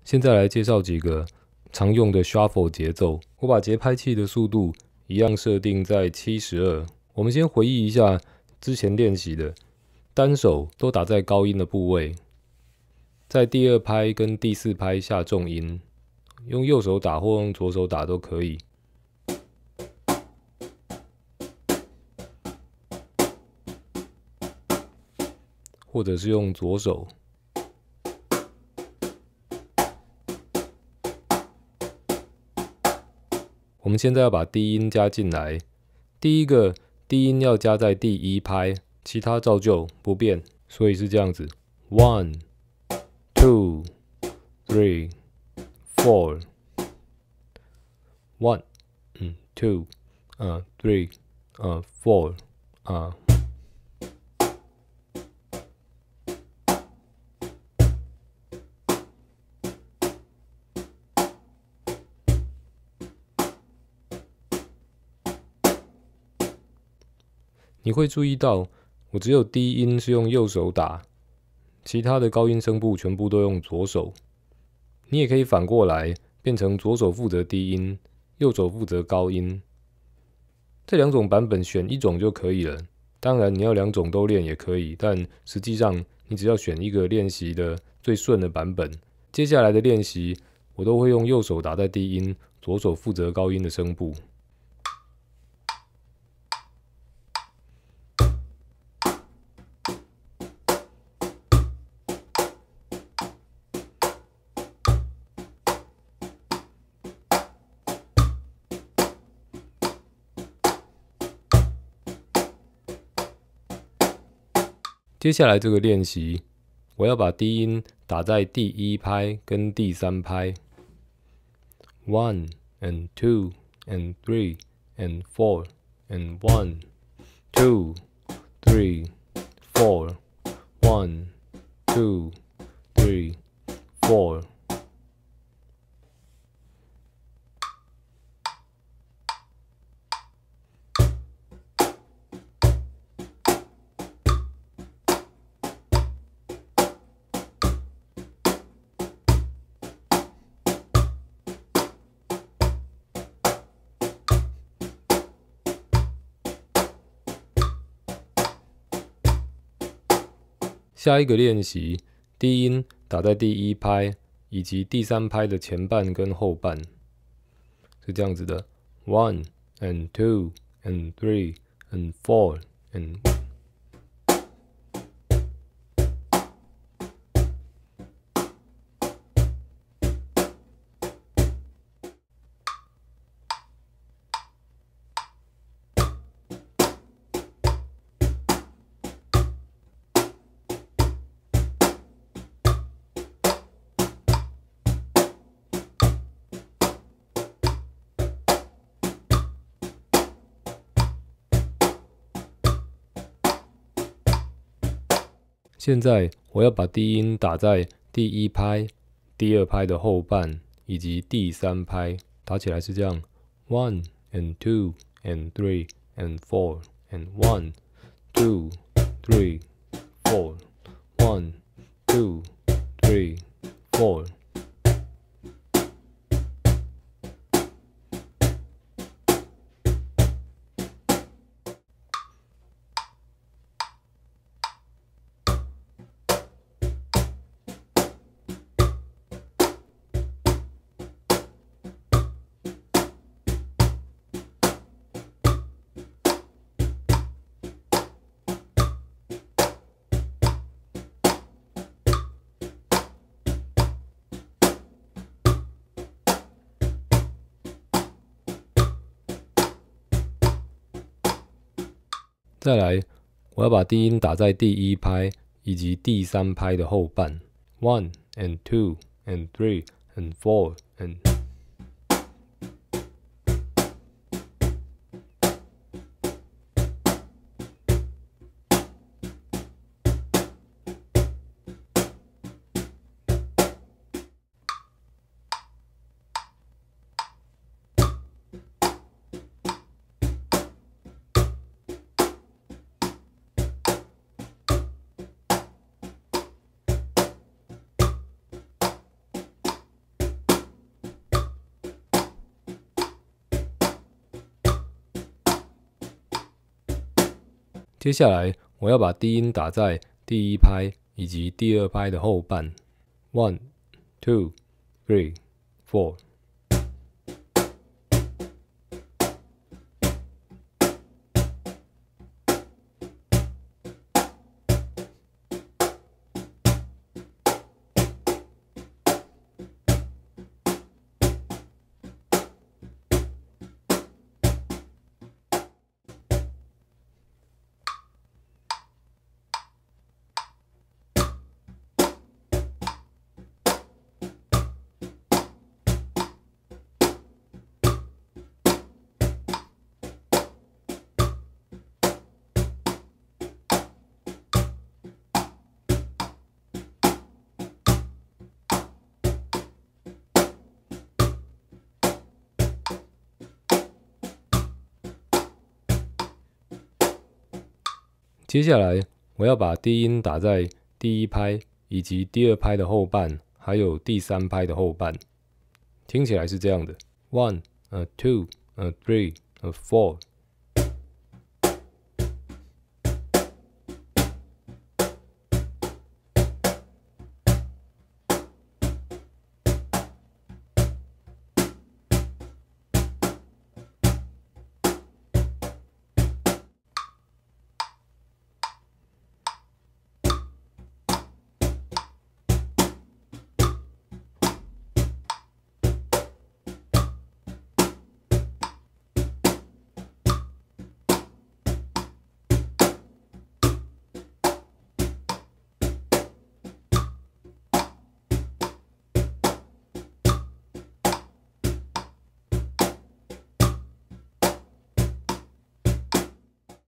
现在来介绍几个常用的 shuffle 节奏。我把节拍器的速度一样设定在72。我们先回忆一下之前练习的，单手都打在高音的部位，在第二拍跟第四拍下重音，用右手打或用左手打都可以。或者是用左手。我们现在要把低音加进来，第一个低音要加在第一拍，其他照旧不变，所以是这样子 ：1 2 3 4 1 2 3 4 你会注意到，我只有低音是用右手打，其他的高音声部全部都用左手。你也可以反过来，变成左手负责低音，右手负责高音。这两种版本选一种就可以了。当然，你要两种都练也可以，但实际上你只要选一个练习的最顺的版本。接下来的练习，我都会用右手打在低音，左手负责高音的声部。接下来这个练习，我要把低音打在第一拍跟第三拍 ，1 and 2 and 3 and 4 and 1 2 3 4 1 2 3 4。下一个练习，低音打在第一拍以及第三拍的前半跟后半，是这样子的 ：1 and 2 and 3 and 4 and。现在我要把低音打在第一拍、第二拍的后半以及第三拍，打起来是这样 ：1 and 2 and 3 and 4 and 1 2 3 4 1 2 3 4。再来，我要把低音打在第一拍以及第三拍的后半 ，1 and 2 and 3 and 4 and。 接下来我要把低音打在第一拍以及第二拍的后半。1, 2, 3, 4。接下来，我要把低音打在第一拍以及第二拍的后半，还有第三拍的后半。听起来是这样的 ：1, 2, 3, 4。